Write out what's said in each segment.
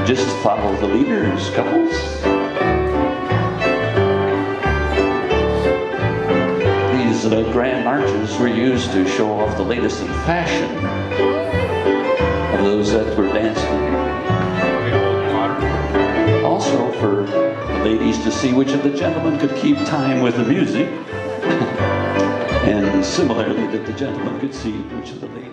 Just follow the leaders, couples. These grand marches were used to show off the latest in fashion of those that were dancing. Also for the ladies to see which of the gentlemen could keep time with the music. And similarly that the gentlemen could see which of the ladies.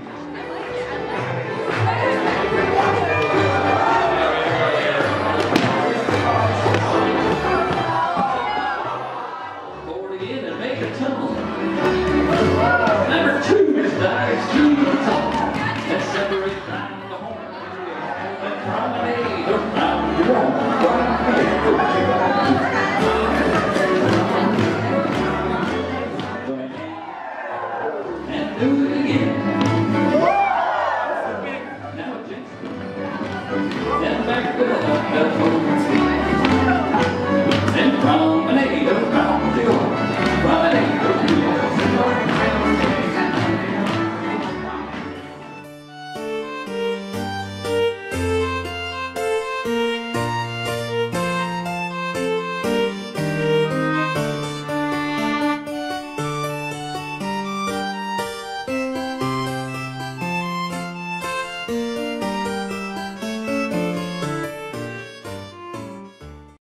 Number 2 is Dice G. Let's separate round the horn and promenade around your own.